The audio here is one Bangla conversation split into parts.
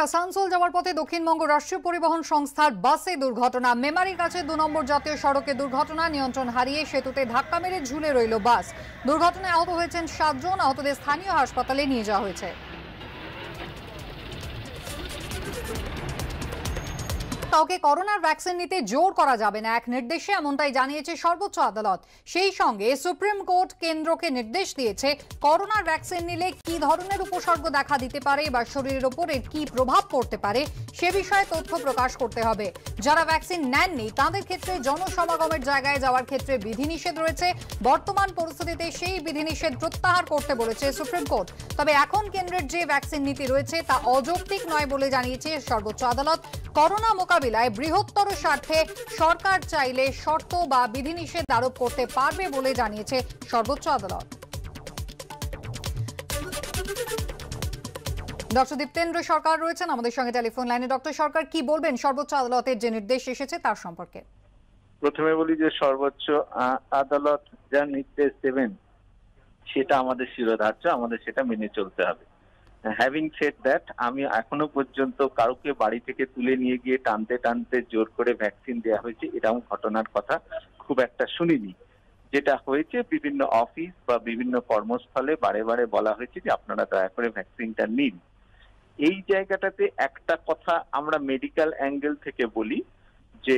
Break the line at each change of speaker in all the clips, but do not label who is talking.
আসানসোল যাওয়ার পথে দক্ষিণবঙ্গ রাষ্ট্রীয় পরিবহন সংস্থার বাসে দুর্ঘটনা। মেমারির কাছে 2 নম্বর জাতীয় সড়কে দুর্ঘটনা। নিয়ন্ত্রণ হারিয়ে সেতুতে ধাক্কা মেরে ঝুলে রইল বাস। দুর্ঘটনায় আহত হয়েছেন 7 জন। আহতদের স্থানীয় হাসপাতালে নিয়ে যাওয়া হয়েছে। কাউকে করোনার ভ্যাকসিন নিতে জোর করা যাবে না, এক নির্দেশে এমনটাই জানিয়েছে সর্বোচ্চ আদালত। সেই সঙ্গে সুপ্রিম কোর্ট কেন্দ্রকে নির্দেশ দিয়েছে করোনার ভ্যাকসিন নিলে কি ধরনের উপসর্গ দেখা দিতে পারে বা শরীরের উপর এর কি প্রভাব পড়তে পারে সে বিষয়ে তথ্য প্রকাশ করতে হবে। যারা ভ্যাকসিন নেননি তাদের ক্ষেত্রে জনসমাগমের জায়গায় যাওয়ার ক্ষেত্রে বিধিনিষেধ রয়েছে। বর্তমান পরিস্থিতিতে সেই বিধিনিষেধ প্রত্যাহার করতে বলেছে সুপ্রিম কোর্ট। তবে এখন কেন্দ্রের যে ভ্যাকসিন নীতি রয়েছে তা অযৌক্তিক নয় বলে জানিয়েছে সর্বোচ্চ আদালত। করোনা মোকাবিলায় বৃহত্তর স্বার্থে সরকার চাইলে শর্ত বা বিধিনিষেধ আরোপ করতে পারবে বলে জানিয়েছে সর্বোচ্চ আদালত। ডক্টর দীপ্তেন্দ্র সরকার রয়েছেন আমাদের সঙ্গে টেলিফোন লাইনে। ডক্টর সরকার, কি বলবেন সর্বোচ্চ আদালতের যে নির্দেশ এসেছে তার সম্পর্কে?
প্রথমে বলি যে সর্বোচ্চ আদালত যা নির্দেশ দেবেন সেটা আমাদের শিরোধার্য, আমাদের সেটা মেনে চলতে হবে। হ্যাভিং সেড দ্যাট, আমি এখনো পর্যন্ত কাউকে বাড়ি থেকে তুলে নিয়ে গিয়ে টানতে টানতে জোর করে ভ্যাকসিন দেওয়া হয়েছে এরকম ঘটনার কথা খুব একটা শুনিনি। যেটা হয়েছে বিভিন্ন অফিস বা বিভিন্ন কর্মস্থলে বারে বারে বলা হয়েছে যে আপনারা দয়া করে ভ্যাকসিনটা নিন। এই জায়গাটাতে একটা কথা আমরা মেডিকেল অ্যাঙ্গেল থেকে বলি যে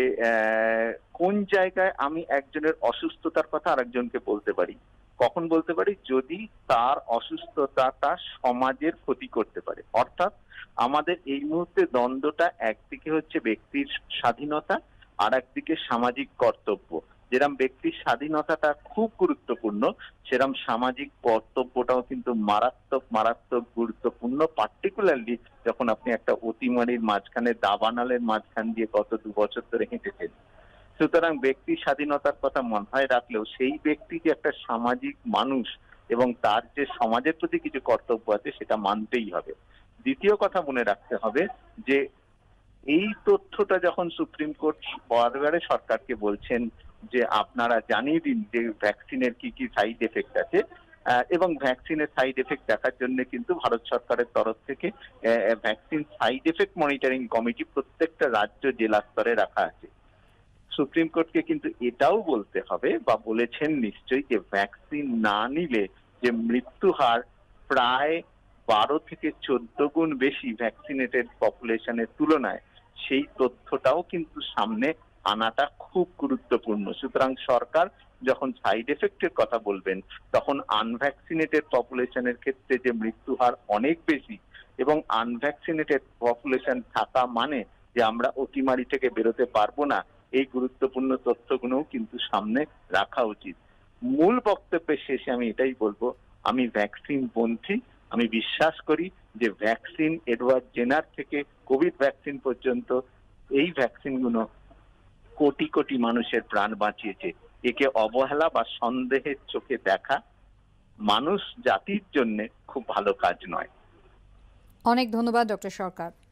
কোন জায়গায় আমি একজনের অসুস্থতার কথা আরেকজনকে বলতে পারি, কখন বলতে পারি? যদি তার অসুস্থতাটা সমাজের ক্ষতি করতে পারে। অর্থাৎ আমাদের এই মুহূর্তে দ্বন্দ্বটা একদিকে হচ্ছে ব্যক্তির স্বাধীনতা আর একদিকে সামাজিক কর্তব্য। যেরকম ব্যক্তির স্বাধীনতাটা খুব গুরুত্বপূর্ণ, সেরকম সামাজিক কর্তব্যটাও কিন্তু মারাত্মক মারাত্মক গুরুত্বপূর্ণ। পার্টিকুলারলি যখন আপনি একটা অতিমারির মাঝখানে দাবানালের মাঝখান দিয়ে গত 2 বছর ধরে হেঁটেছেন। সুতরাং ব্যক্তি স্বাধীনতার কথা মাথায় রাখলেও সেই ব্যক্তি যে একটা সামাজিক মানুষ এবং তার যে সমাজের প্রতি কিছু কর্তব্য আছে সেটা মানতেই হবে। দ্বিতীয় কথা মনে রাখতে হবে যে এই তথ্যটা যখন সুপ্রিম কোর্ট বারবারে সরকারকে বলছেন যে আপনারা জানিয়ে দিন যে ভ্যাকসিনের কি কি সাইড এফেক্ট আছে, এবং ভ্যাকসিনের সাইড এফেক্ট দেখার জন্য কিন্তু ভারত সরকারের তরফ থেকে vaccine side effect monitoring committee প্রত্যেকটা রাজ্য জেলা স্তরে রাখা আছে। সুপ্রিম কোর্টকে কিন্তু এটাও বলতে হবে বা বলেছেন নিশ্চয়ই যে ভ্যাকসিন না নিলে যে মৃত্যু হার প্রায় 12 থেকে 14 গুণ বেশি ভ্যাকসিনেটেড পপুলেশনের তুলনায়, সেই তথ্যটাও কিন্তু সামনে আনাটা খুব গুরুত্বপূর্ণ। সুতরাং সরকার যখন সাইড এফেক্টের কথা বলবেন তখন আনভ্যাকসিনেটেড পপুলেশনের ক্ষেত্রে যে মৃত্যু হার অনেক বেশি এবং আনভ্যাকসিনেটেড পপুলেশন থাকা মানে যে আমরা অতিমারি থেকে বেরোতে পারবো না, এই গুরুত্বপূর্ণ তথ্যগুলোও কিন্তু সামনে রাখা উচিত। মূল বক্তব্যের শেষে আমি এটাই বলবো, আমি ভ্যাকসিন পন্থী। আমি বিশ্বাস করি যে ভ্যাকসিন এডওয়ার্ড জেনার থেকে কোভিড ভ্যাকসিন পর্যন্ত এই ভ্যাকসিনগুলো কোটি কোটি মানুষের প্রাণ বাঁচিয়েছে। একে অবহেলা বা সন্দেহের চোখে দেখা মানুষ জাতির জন্য খুব ভালো কাজ নয়।
অনেক ধন্যবাদ ডক্টর সরকার।